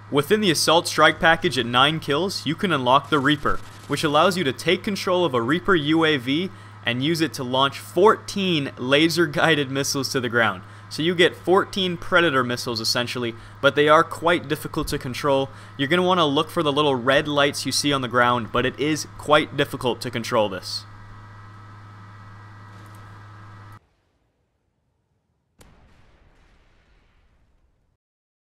Within the Assault Strike package at 9 kills, you can unlock the Reaper, which allows you to take control of a Reaper UAV and use it to launch 14 laser-guided missiles to the ground. So you get 14 Predator missiles essentially, but they are quite difficult to control. You're going to want to look for the little red lights you see on the ground, but it is quite difficult to control this.